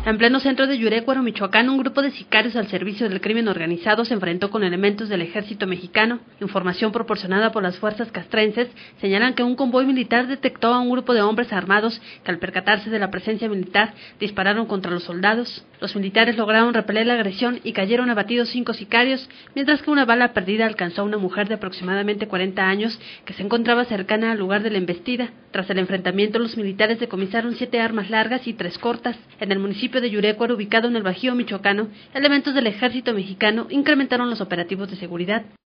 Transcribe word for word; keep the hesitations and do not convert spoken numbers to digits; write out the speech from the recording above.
En pleno centro de Yurecuaro, Michoacán, un grupo de sicarios al servicio del crimen organizado se enfrentó con elementos del ejército mexicano. Información proporcionada por las fuerzas castrenses señalan que un convoy militar detectó a un grupo de hombres armados que, al percatarse de la presencia militar, dispararon contra los soldados. Los militares lograron repeler la agresión y cayeron abatidos cinco sicarios, mientras que una bala perdida alcanzó a una mujer de aproximadamente cuarenta años que se encontraba cercana al lugar de la embestida. Tras el enfrentamiento, los militares decomisaron siete armas largas y tres cortas. En el municipio de Yurecuaro, ubicado en el Bajío michoacano, elementos del ejército mexicano incrementaron los operativos de seguridad.